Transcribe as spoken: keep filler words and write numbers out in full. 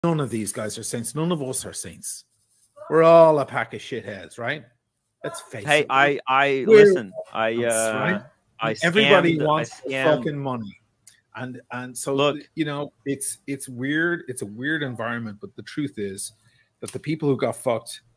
none of these guys are saints. None of us are saints. We're all a pack of shitheads, right? Let's face Hey, it. I I We're, listen. I uh, right? I Everybody scammed. I wants scammed. fucking money, and and so Look, you know it's it's weird. It's a weird environment, but the truth is that the people who got fucked